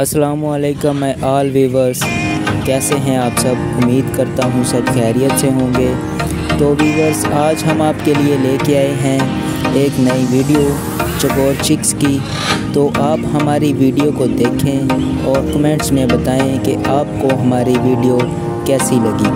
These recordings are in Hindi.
अस्सलामुअलैकुम माय ऑल व्यूवर्स, कैसे हैं आप सब। उम्मीद करता हूँ सब खैरियत से होंगे। तो व्यूवर्स, आज हम आपके लिए लेके आए हैं एक नई वीडियो चकोर चिक्स की। तो आप हमारी वीडियो को देखें और कमेंट्स में बताएं कि आपको हमारी वीडियो कैसी लगी।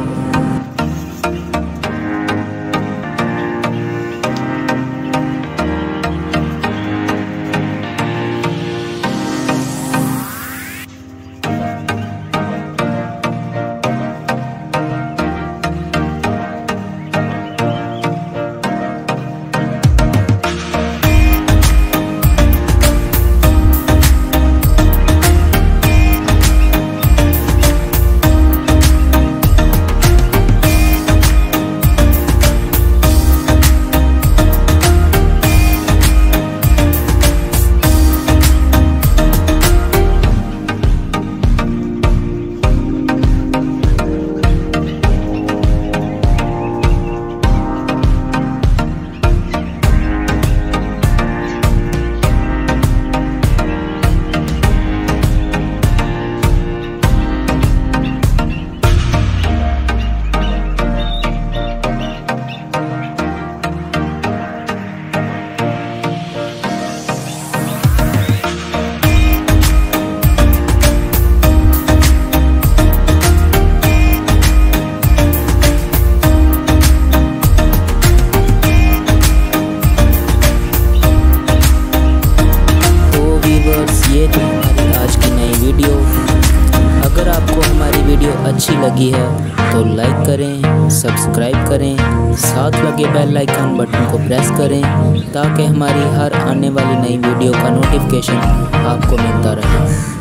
ये तो हमारी आज की नई वीडियो। अगर आपको हमारी वीडियो अच्छी लगी है तो लाइक करें, सब्सक्राइब करें, साथ लगे बेल आइकन बटन को प्रेस करें ताकि हमारी हर आने वाली नई वीडियो का नोटिफिकेशन आपको मिलता रहे।